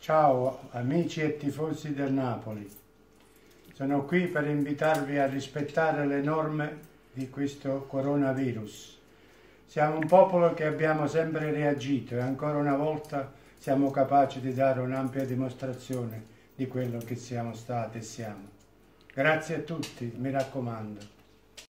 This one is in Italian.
Ciao amici e tifosi del Napoli, sono qui per invitarvi a rispettare le norme di questo coronavirus. Siamo un popolo che abbiamo sempre reagito e ancora una volta siamo capaci di dare un'ampia dimostrazione di quello che siamo stati e siamo. Grazie a tutti, mi raccomando.